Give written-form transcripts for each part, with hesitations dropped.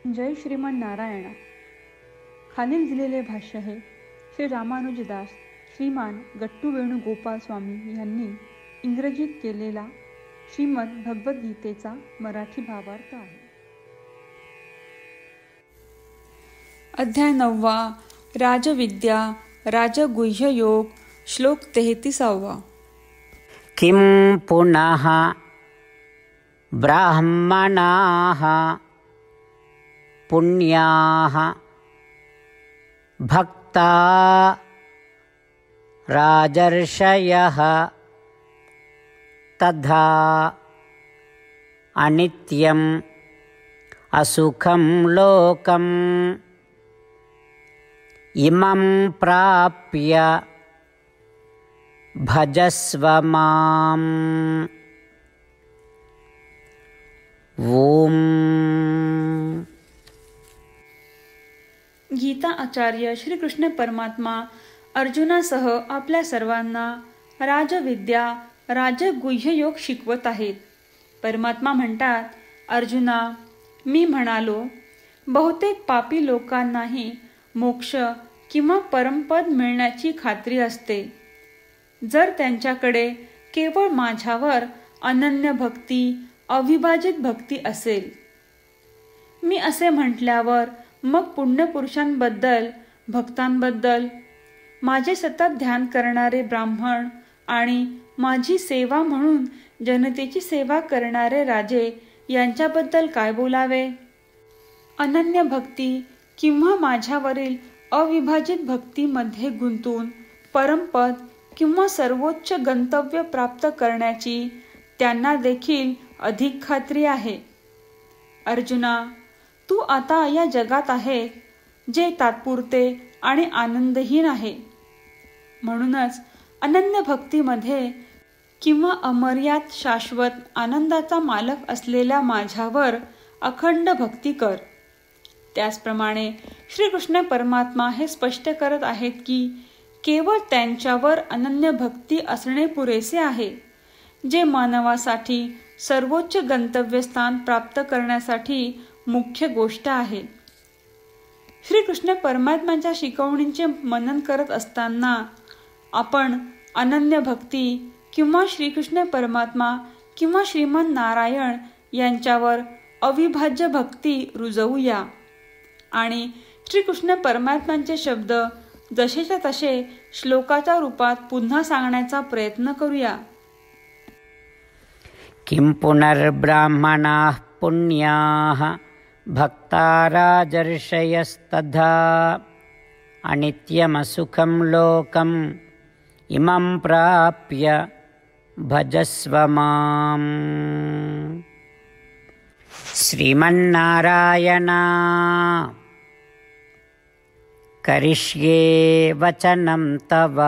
जय श्रीमन नारायण. खालील दिलेले भाष्य हे श्री रामानुजदास श्रीमान गट्टू वेणुगोपाल स्वामी यांनी इंग्रजीत केलेला श्रीमद भगवद्गीतेचा मराठी भावार्थ आहे. अध्याय 9 राजविद्या राजगुह्य योग श्लोक 33. किं पुनः ब्राह्मणाः पुण्याः भक्ता राजर्षयः तथा अनित्यम् असुखं लोकम् इमं प्राप्य भजस्व माम्. ओम. गीता आचार्य श्रीकृष्ण परमात्मा अर्जुनासह आपल्या सर्वांना राजविद्या राजगुह्य योग शिकवत आहेत. परमात्मा म्हणतात, अर्जुना, मी म्हणालो, बहुतेक पापी लोकांनाही मोक्ष किंवा परमपद मिळण्याची खात्री असते जर त्यांच्याकडे केवळ माझ्यावर अनन्य भक्ती अविभाजित भक्ती असेल. मी असे म्हटल्यावर मग पुण्यपुरुषांबद्दल भक्तांबद्दल माझे सतत ध्यान करणारे ब्राह्मण आणि माझी सेवा म्हणून जनतेची सेवा करणारे राजे यांच्याबद्दल काय बोलावे. अनन्य भक्ती किंवा माझ्यावरील अविभाजित भक्तीमध्ये गुंतून परमपद किंवा सर्वोच्च गंतव्य प्राप्त करण्याची त्यांना देखील अधिक खात्री आहे. अर्जुना, तू आता या जगात आहे जे तात्पुरते आणि आनंदहीन आहे. म्हणूनच अनन्य भक्तीमध्ये किंवा अमर्याद शाश्वत आनंदाचा मालक असलेल्या माझ्यावर अखंड भक्ती कर. त्याचप्रमाणे श्रीकृष्ण परमात्मा हे स्पष्ट करत आहेत की केवळ त्यांच्यावर अनन्य भक्ती असणे पुरेसे आहे जे मानवासाठी सर्वोच्च गंतव्यस्थान प्राप्त करण्यासाठी मुख्य गोष्ट आहे. श्रीकृष्ण परमात्म्याच्या शिकवणींचे मनन करत असताना आपण अनन्य भक्ती किंवा श्रीकृष्ण परमात्मा किंवा श्रीमन नारायण यांच्यावर अविभाज्य भक्ती रुजवूया आणि श्रीकृष्ण परमात्म्यांचे शब्द जसेच्या तसे श्लोकाच्या रूपात पुन्हा सांगण्याचा प्रयत्न करूया. किं पुनर्ब्राह्मणाः पुण्याः भक्ता राजर्षयस्तथा अनित्यमसुखं लोकम् इमं प्राप्य भजस्व माम्. श्रीमन्नारायणा करिष्ये वचनं तव.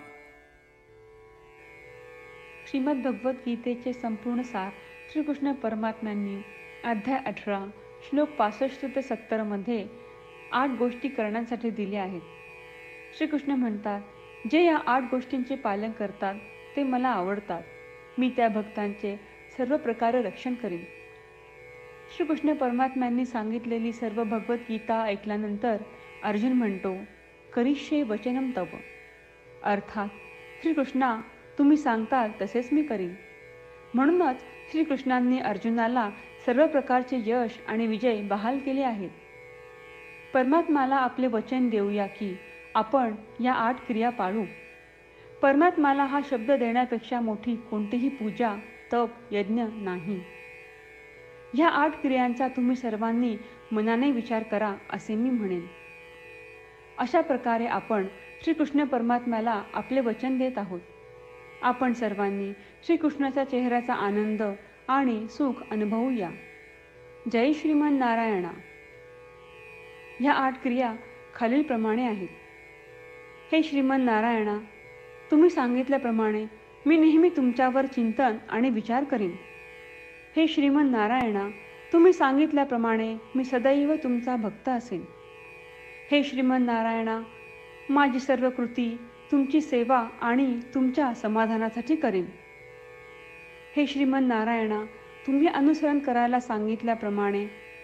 श्रीमद भगवद्गीतेचे संपूर्ण सार श्रीकृष्ण परमात्म्यांनी अध्याय 18 श्लोक 65 ते 70 मध्ये 8 गोष्टी करण्यासाठी दिल्या आहेत. श्रीकृष्ण म्हणतात, जे या 8 गोष्टींचे पालन करतात ते मला आवडतात. मी त्या भक्तांचे सर्व प्रकारे रक्षण करीन. श्रीकृष्ण परमात्म्यांनी सांगितलेली सर्व भगवद्गीता ऐकल्यानंतर अर्जुन म्हणतो, करिष्ये वचनं तव. अर्थात श्रीकृष्णा, तुम्ही सांगताल तसेच मी करीन. म्हणूनच श्रीकृष्णांनी अर्जुनाला सर्व प्रकारचे यश आणि विजय बहाल केले आहेत. परमात्म्याला आपले वचन देऊया की आपण या 8 क्रिया पाळू. परमात्म्याला हा शब्द देण्यापेक्षा मोठी कोणतीही पूजा तप यज्ञ नाही. ह्या 8 क्रियांचा तुम्ही सर्वांनी मनाने विचार करा असे मी म्हणेन. अशा प्रकारे आपण श्रीकृष्ण परमात्म्याला आपले वचन देत आहोत. आपण सर्वांनी श्रीकृष्णाच्या चेहऱ्याचा आनंद आणि सुख अनुभवूया. जय श्रीमन नारायणा. ह्या 8 क्रिया खालीलप्रमाणे आहेत. हे श्रीमन नारायणा, तुम्ही सांगितल्याप्रमाणे मी नेहमी तुमच्यावर चिंतन आणि विचार करीन. हे श्रीमन नारायणा, तुम्ही सांगितल्याप्रमाणे मी सदैव तुमचा भक्त असेन. हे श्रीमन नारायणा, माझी सर्व कृती तुमची सेवा आणि तुमच्या समाधानासाठी करेन. हे श्रीमन नारायणा, तुम्ही अनुसरण करायला सांगितल्याप्रमाणे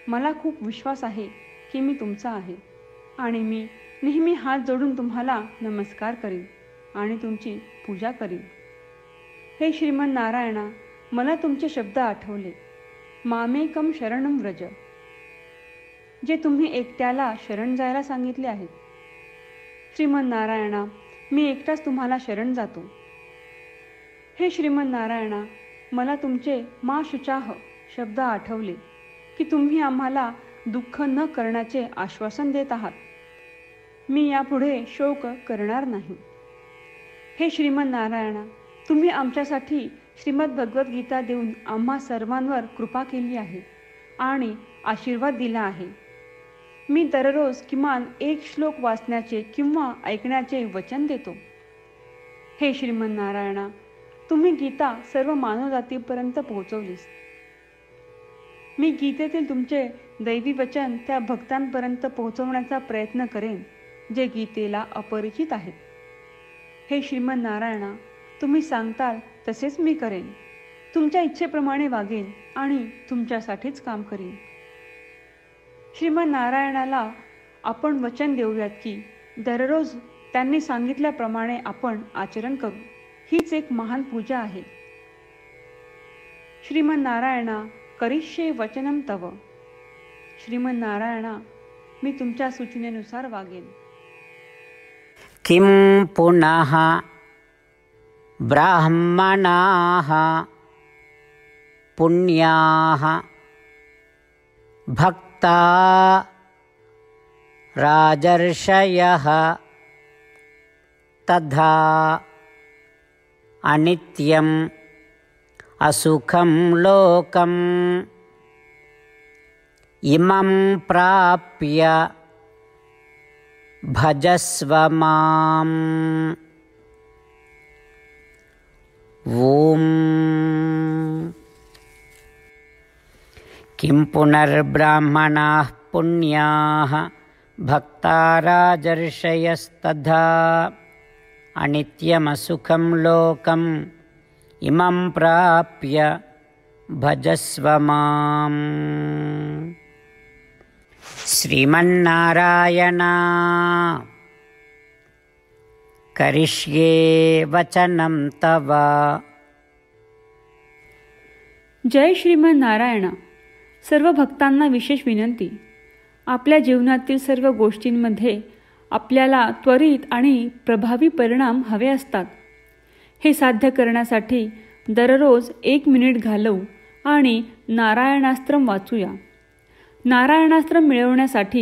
मला खूप विश्वास आहे की मी तुमचा आहे आणि मी नेहमी हात जोडून तुम्हाला नमस्कार करीन आणि तुमची पूजा करीन. हे श्रीमन नारायणा, मला तुमचे शब्द आठवले. मामेकम शरणम व्रज, जे तुम्ही एकट्याला शरण जायला सांगितले आहेत. श्रीमन नारायणा, मी एकटाच तुम्हाला शरण जातो. हे श्रीमन नारायणा, मला तुमचे मा शुचाह शब्द आठवले की तुम्ही आम्हाला दुःख न करण्याचे आश्वासन देत आहात. मी यापुढे शोक करणार नाही. हे श्रीमन नारायणा, तुम्ही आमच्यासाठी श्रीमद भगवद्गीता देऊन आम्हा सर्वांवर कृपा केली आहे आणि आशीर्वाद दिला आहे. मी दररोज किमान एक श्लोक वाचण्याचे किंवा ऐकण्याचे वचन देतो. हे श्रीमन नारायणा, तुम्ही गीता सर्व मानवजातीपर्यंत पोहोचवलीस. मी गीतेतील तुमचे दैवी वचन त्या भक्तांपर्यंत पोहोचवण्याचा प्रयत्न करेन जे गीतेला अपरिचित आहेत. हे श्रीमन नारायणा, तुम्ही सांगताल तसेच मी करेन. तुमच्या इच्छेप्रमाणे वागेन आणि तुमच्यासाठीच काम करीन. श्रीमन नारायणाला आपण वचन देऊयात की दररोज त्यांनी सांगितल्याप्रमाणे आपण आचरण करू. हीच एक महान पूजा आहे. श्रीमन नारायणा, करिष्ये वचनम तव. श्रीमन नारायणा, मी तुमच्या सूचनेनुसार वागेन. किं पुनः ब्राह्मणाः पुण्याः भक्ता राजर्षयः तथा अनित्यम् असुखं लोकम् इमं प्राप्य भजस्व माम्. ॐ किं पुनर्ब्राह्मणाः पुण्याः भक्ता राजर्षयस्तथा अनित्यमसुखं लोकम् इमं प्राप्य भजस्व माम्. श्रीमन्नारायण, करिष्ये वचनं तव. जय श्रीमन नारायणा. सर्व भक्तांना विशेष विनंती. आपल्या जीवनातील सर्व गोष्टींमध्ये आपल्याला त्वरित आणि प्रभावी परिणाम हवे असतात. हे साध्य करण्यासाठी दररोज 1 मिनिट घालवू आणि नारायणास्त्रम वाचूया. नारायणास्त्रम मिळवण्यासाठी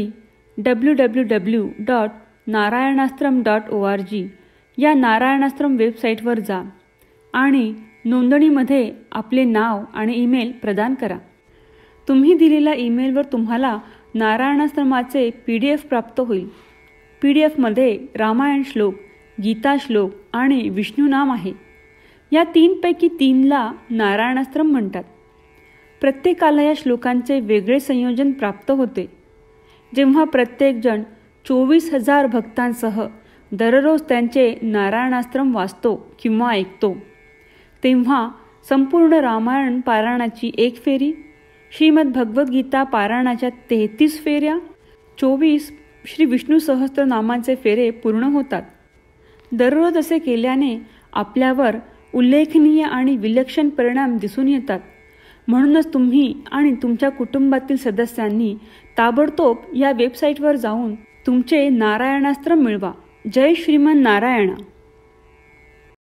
www.narayanaastram.org या नारायणास्त्रम वेबसाईटवर जा आणि नोंदणीमध्ये आपले नाव आणि ईमेल प्रदान करा. तुम्ही दिलेल्या ईमेलवर तुम्हाला नारायणास्त्रमाचे PDF प्राप्त होईल. PDFमध्ये रामायण श्लोक, गीता श्लोक आणि विष्णू नाम आहे. या 3पैकी 3ला नारायणास्त्रम म्हणतात. प्रत्येकाला या श्लोकांचे वेगळे संयोजन प्राप्त होते. जेव्हा प्रत्येकजण 24,000 भक्तांसह दररोज त्यांचे नारायणास्त्रम वाचतो किंवा ऐकतो, तेव्हा संपूर्ण रामायण पारायणाची 1 फेरी, श्रीमद भगवद्गीता पारायणाच्या 33 फेऱ्या, 24 श्री विष्णू सहस्त्रनामांचे फेरे पूर्ण होतात. दररोज असे केल्याने आपल्यावर उल्लेखनीय आणि विलक्षण परिणाम दिसून येतात. म्हणूनच तुम्ही आणि तुमच्या कुटुंबातील सदस्यांनी ताबडतोब या वेबसाईटवर जाऊन तुमचे नारायणास्त्र मिळवा. जय श्रीमन नारायणा.